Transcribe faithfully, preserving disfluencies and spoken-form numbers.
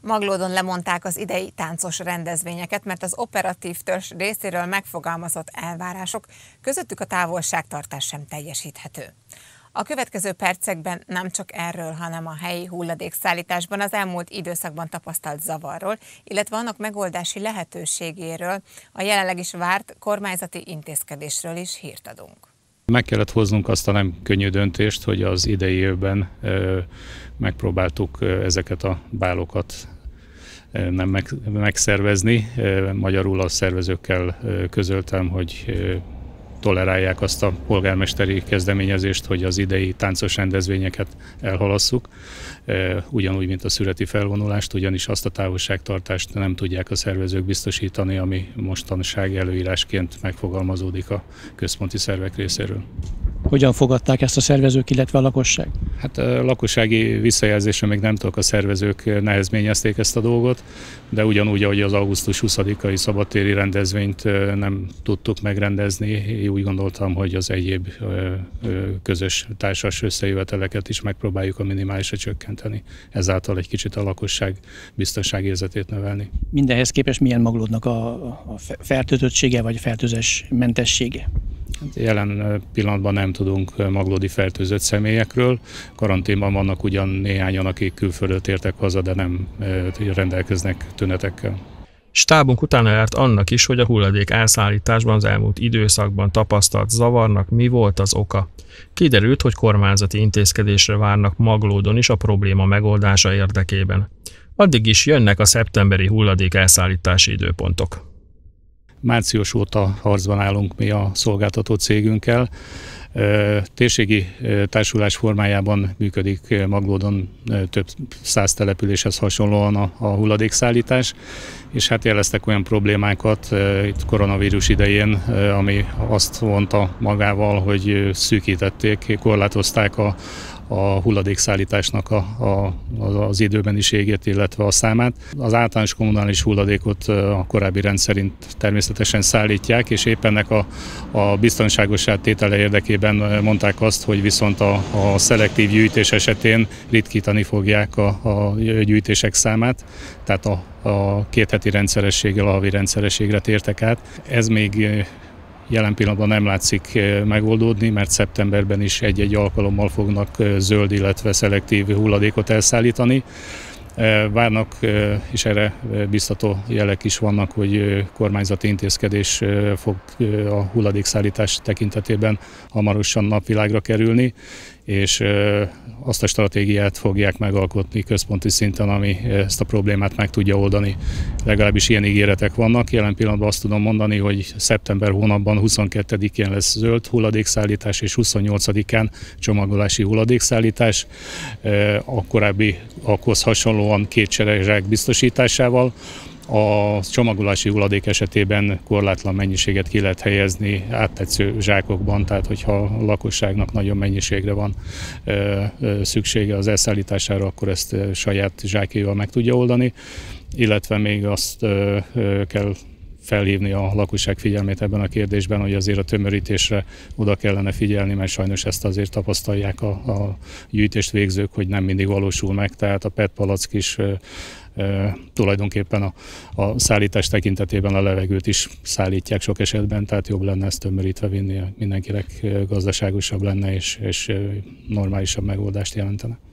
Maglódon lemondták az idei táncos rendezvényeket, mert az operatív törzs részéről megfogalmazott elvárások, közöttük a távolságtartás sem teljesíthető. A következő percekben nem csak erről, hanem a helyi hulladékszállításban az elmúlt időszakban tapasztalt zavarról, illetve annak megoldási lehetőségéről, a jelenleg is várt kormányzati intézkedésről is hírt adunk. Meg kellett hoznunk azt a nem könnyű döntést, hogy az idei évben ö, megpróbáltuk ö, ezeket a bálokat ö, nem meg, megszervezni. Ö, magyarul a szervezőkkel ö, közöltem, hogy ö, tolerálják azt a polgármesteri kezdeményezést, hogy az idei táncos rendezvényeket elhalasszuk, ugyanúgy, mint a szüreti felvonulást, ugyanis azt a távolságtartást nem tudják a szervezők biztosítani, ami mostanság előírásként megfogalmazódik a központi szervek részéről. Hogyan fogadták ezt a szervezők, illetve a lakosság? Hát a lakossági visszajelzésre még nem tudok, a szervezők nehezményezték ezt a dolgot, de ugyanúgy, ahogy az augusztus huszadikai szabadtéri rendezvényt nem tudtuk megrendezni, úgy gondoltam, hogy az egyéb közös társas összejöveteleket is megpróbáljuk a minimálisra csökkenteni, ezáltal egy kicsit a lakosság biztonságérzetét növelni. Mindenhez képest milyen Maglódnak a, a fertőzöttsége vagy a fertőzés mentessége? Jelen pillanatban nem tudunk maglódi fertőzött személyekről. Karanténban vannak ugyan néhányan, akik külföldről tértek haza, de nem rendelkeznek tünetekkel. Stábunk utána járt annak is, hogy a hulladék elszállításban az elmúlt időszakban tapasztalt zavarnak mi volt az oka. Kiderült, hogy kormányzati intézkedésre várnak Maglódon is a probléma megoldása érdekében. Addig is jönnek a szeptemberi hulladék elszállítási időpontok. Március óta harcban állunk mi a szolgáltató cégünkkel. Térségi társulás formájában működik Maglódon több száz településhez hasonlóan a, a hulladékszállítás, és hát jeleztek olyan problémákat itt koronavírus idején, ami azt vonta magával, hogy szűkítették, korlátozták a, a hulladékszállításnak a, a, az időbeniségét, illetve a számát. Az általános kommunális hulladékot a korábbi rendszerint természetesen szállítják, és épp ennek a, a biztonságos tétele érdekében mondták azt, hogy viszont a, a szelektív gyűjtés esetén ritkítani fogják a, a gyűjtések számát, tehát a, a két heti rendszerességgel a havi rendszerességre tértek át. Ez még jelen pillanatban nem látszik megoldódni, mert szeptemberben is egy-egy alkalommal fognak zöld, illetve szelektív hulladékot elszállítani. Várnak, és erre biztató jelek is vannak, hogy kormányzati intézkedés fog a hulladékszállítás tekintetében hamarosan napvilágra kerülni, és azt a stratégiát fogják megalkotni központi szinten, ami ezt a problémát meg tudja oldani. Legalábbis ilyen ígéretek vannak. Jelen pillanatban azt tudom mondani, hogy szeptember hónapban huszonkettedikén lesz zöld hulladékszállítás, és huszonnyolcadikán csomagolási hulladékszállítás. A korábbi akhoz hasonlóan két cserezsák biztosításával. A csomagolási hulladék esetében korlátlan mennyiséget ki lehet helyezni áttetsző zsákokban, tehát hogyha a lakosságnak nagyon mennyiségre van ö, ö, szüksége az elszállítására, akkor ezt ö, saját zsákjaival meg tudja oldani, illetve még azt ö, ö, kell felhívni a lakosság figyelmét ebben a kérdésben, hogy azért a tömörítésre oda kellene figyelni, mert sajnos ezt azért tapasztalják a, a gyűjtést végzők, hogy nem mindig valósul meg, tehát a pé é té palack is e, e, tulajdonképpen a, a szállítás tekintetében a levegőt is szállítják sok esetben, tehát jobb lenne ezt tömörítve vinni, mindenkinek gazdaságosabb lenne és, és normálisabb megoldást jelentene.